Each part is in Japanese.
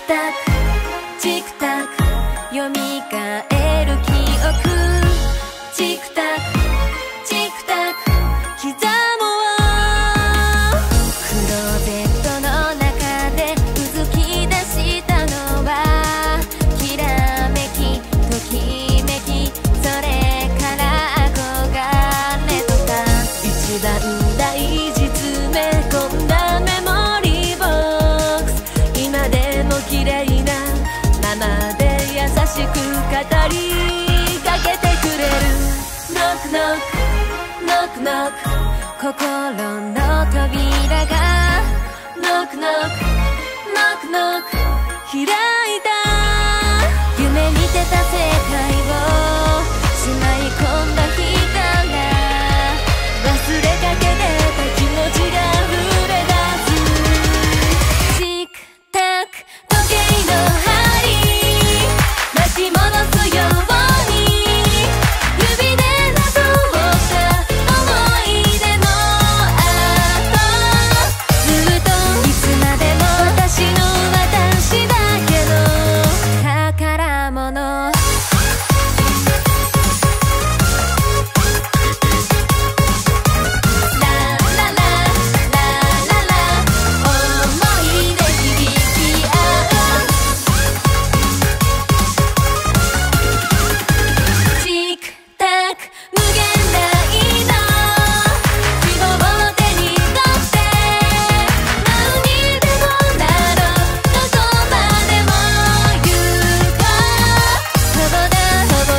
タクチクタク蘇る記憶。チクタクチクタク刻もう。クローゼットの中でうずき出したのはきらめきときめき、それから憧れとか。一番大事詰め込んだメモリーボックス、今でも綺麗なままで優しく語りかけてくれる。ノックノックノックノック、心の扉がノックノックノックノック開いた。夢見てた世界をしまい込んだ日から忘れかけてた気持ちが溢れ出す。チクタク時計の針巻き戻すように、指でなぞった思い出の跡。ずっといつまでも私の私だけの宝物。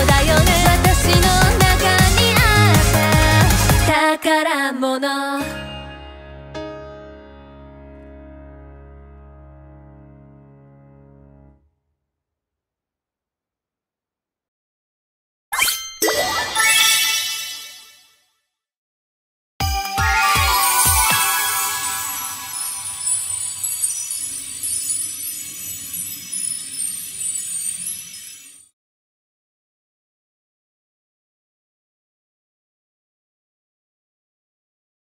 宝物。